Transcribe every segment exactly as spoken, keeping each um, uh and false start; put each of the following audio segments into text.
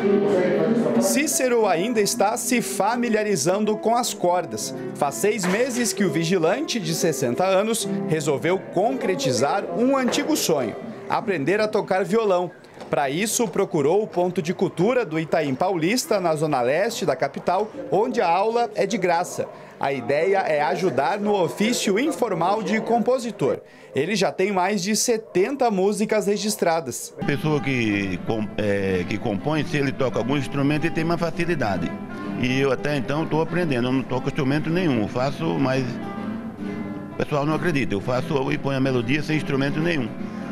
Cícero ainda está se familiarizando com as cordas. Faz seis meses que o vigilante de sessenta anos resolveu concretizar um antigo sonho: aprender a tocar violão. Para isso, procurou o Ponto de Cultura do Itaim Paulista, na zona leste da capital, onde a aula é de graça. A ideia é ajudar no ofício informal de compositor. Ele já tem mais de setenta músicas registradas. A pessoa que, é, que compõe, se ele toca algum instrumento, ele tem uma facilidade. E eu até então estou aprendendo, eu não toco instrumento nenhum, eu faço, mas o pessoal não acredita, eu faço e ponho a melodia sem instrumento nenhum.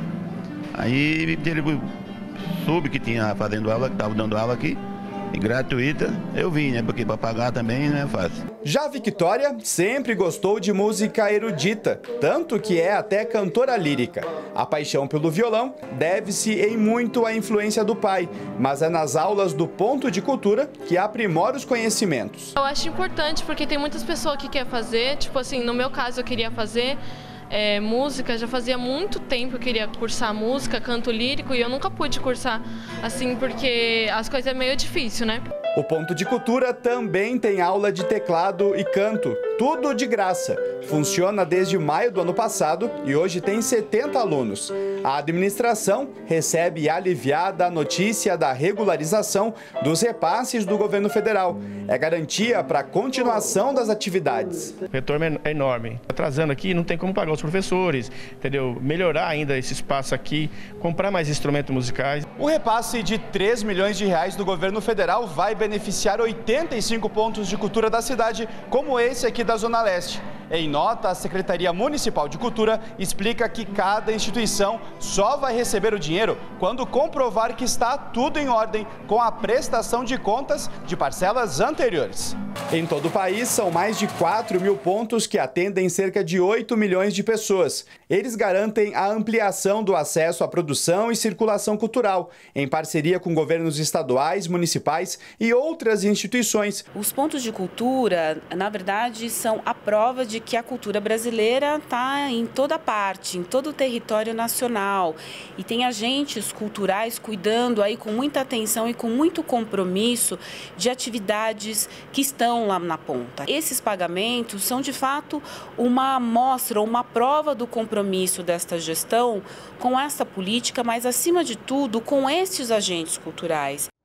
Aí ele soube que tinha fazendo aula, que estava dando aula aqui, e gratuita, eu vim, né? Porque para pagar também não é fácil. Já a Victoria sempre gostou de música erudita, tanto que é até cantora lírica. A paixão pelo violão deve-se em muito à influência do pai, mas é nas aulas do Ponto de Cultura que aprimora os conhecimentos. Eu acho importante porque tem muitas pessoas que querem fazer, tipo assim, no meu caso eu queria fazer É, música, já fazia muito tempo que eu queria cursar música, canto lírico, e eu nunca pude cursar assim porque as coisas é meio difícil, né? O Ponto de Cultura também tem aula de teclado e canto, tudo de graça. Funciona desde maio do ano passado e hoje tem setenta alunos. A administração recebe aliviada a notícia da regularização dos repasses do governo federal. É garantia para a continuação das atividades. O retorno é enorme. Atrasando aqui, não tem como pagar os professores, entendeu? Melhorar ainda esse espaço aqui, comprar mais instrumentos musicais. O repasse de três milhões de reais do governo federal vai beneficiar oitenta e cinco pontos de cultura da cidade, como esse aqui da Zona Leste. Em nota, a Secretaria Municipal de Cultura explica que cada instituição só vai receber o dinheiro quando comprovar que está tudo em ordem com a prestação de contas de parcelas anteriores. Em todo o país, são mais de quatro mil pontos que atendem cerca de oito milhões de pessoas. Eles garantem a ampliação do acesso à produção e circulação cultural, em parceria com governos estaduais, municipais e outras instituições. Os pontos de cultura, na verdade, são a prova de que a cultura brasileira está em toda parte, em todo o território nacional. E tem agentes culturais cuidando aí com muita atenção e com muito compromisso de atividades que estão lá na ponta. Esses pagamentos são, de fato, uma amostra, uma prova do compromisso desta gestão com essa política, mas, acima de tudo, com estes agentes culturais.